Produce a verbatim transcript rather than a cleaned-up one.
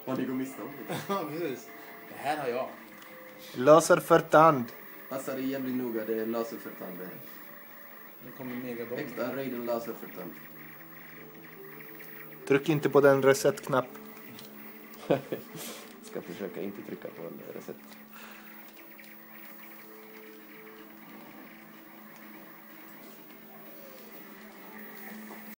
Vad ni går miste om. Ja, precis. Det här har jag. Laser för tand. Passa dig jävligt noga, det är laser för tand. Det kommer megadom. Extra raiden laser för tand. Tryck inte på den reset-knapp. Ska försöka inte trycka på en reset.